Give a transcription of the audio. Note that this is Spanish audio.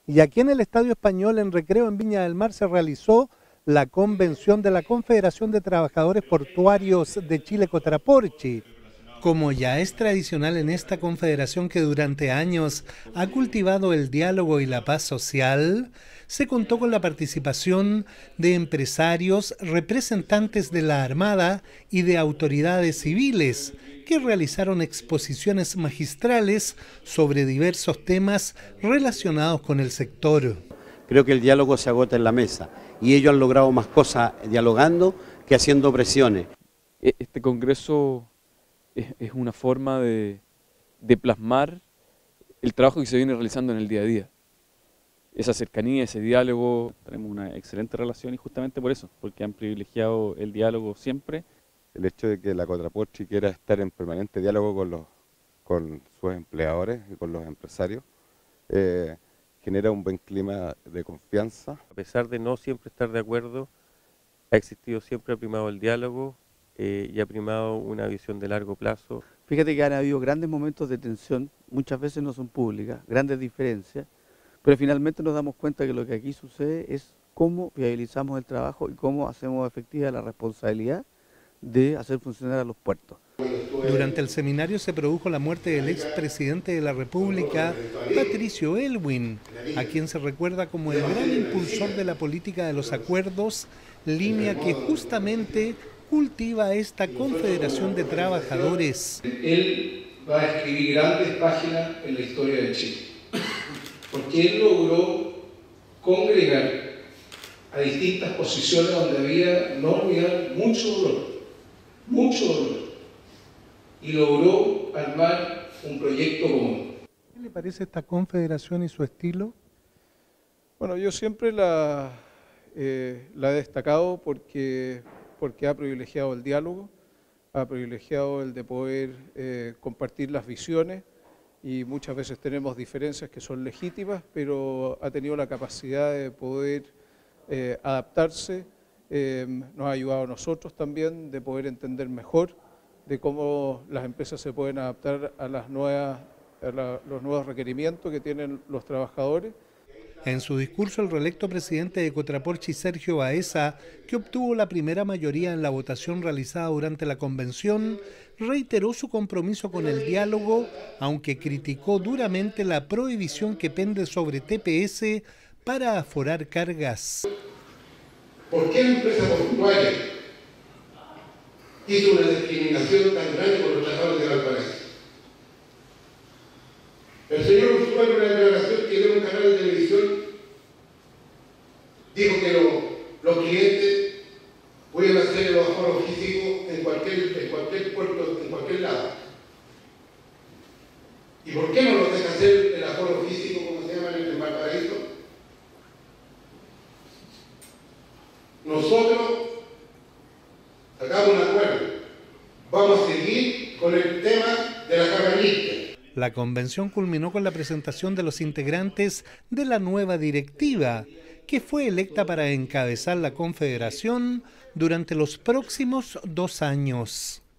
Y aquí en el Estadio Español, en Recreo, en Viña del Mar, se realizó la convención de la Confederación de Trabajadores Portuarios de Chile, Cotraporchi. Como ya es tradicional en esta confederación que durante años ha cultivado el diálogo y la paz social, se contó con la participación de empresarios, representantes de la Armada y de autoridades civiles, que realizaron exposiciones magistrales sobre diversos temas relacionados con el sector. Creo que el diálogo se agota en la mesa y ellos han logrado más cosas dialogando que haciendo presiones. Este congreso es una forma de plasmar el trabajo que se viene realizando en el día a día. Esa cercanía, ese diálogo. Tenemos una excelente relación y justamente por eso, porque han privilegiado el diálogo siempre. El hecho de que la Cotraporchi quiera estar en permanente diálogo con sus empleadores y con los empresarios genera un buen clima de confianza. A pesar de no siempre estar de acuerdo, ha existido siempre, ha primado el diálogo y ha primado una visión de largo plazo. Fíjate que han habido grandes momentos de tensión, muchas veces no son públicas, grandes diferencias, pero finalmente nos damos cuenta que lo que aquí sucede es cómo viabilizamos el trabajo y cómo hacemos efectiva la responsabilidad de hacer funcionar a los puertos. Durante el seminario se produjo la muerte del expresidente de la República, Patricio Aylwin, a quien se recuerda como el gran impulsor de la política de los acuerdos, línea que justamente cultiva esta Confederación de Trabajadores. Él va a escribir grandes páginas en la historia de Chile, porque él logró congregar a distintas posiciones donde había mucho dolor, y logró armar un proyecto común. ¿Qué le parece esta confederación y su estilo? Bueno, yo siempre la he destacado porque ha privilegiado el diálogo, ha privilegiado el de poder compartir las visiones, y muchas veces tenemos diferencias que son legítimas, pero ha tenido la capacidad de poder adaptarse, nos ha ayudado a nosotros también de poder entender mejor de cómo las empresas se pueden adaptar a los nuevos requerimientos que tienen los trabajadores. En su discurso, el reelecto presidente de Cotraporchi, Sergio Baeza, que obtuvo la primera mayoría en la votación realizada durante la convención, reiteró su compromiso con el diálogo, aunque criticó duramente la prohibición que pende sobre TPS para aforar cargas. ¿Por qué la empresa portuaria hizo una discriminación tan grande con los trabajadores de Valparaíso? El señor Ursula, en una declaración que dio en un canal de televisión, dijo que los clientes pueden hacer el aforo físico en cualquier puerto, en cualquier lado. ¿Y por qué no nos deja hacer el aforo físico, como se llama en Valparaíso? Nosotros sacamos un acuerdo. Vamos a seguir con el tema de la carga mixta. La convención culminó con la presentación de los integrantes de la nueva directiva, que fue electa para encabezar la confederación durante los próximos 2 años.